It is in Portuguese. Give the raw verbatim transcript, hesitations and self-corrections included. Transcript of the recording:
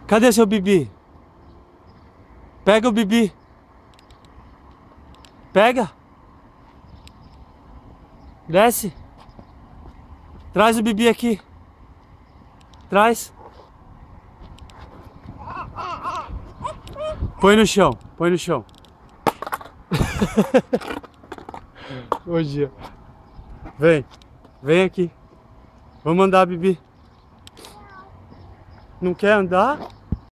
Cadê seu Bibi? Pega o Bibi. Pega. Desce. Traz o Bibi aqui. Traz. Põe no chão. Põe no chão. Hoje. Vem. Vem aqui. Vamos andar, Bibi. Não quer andar?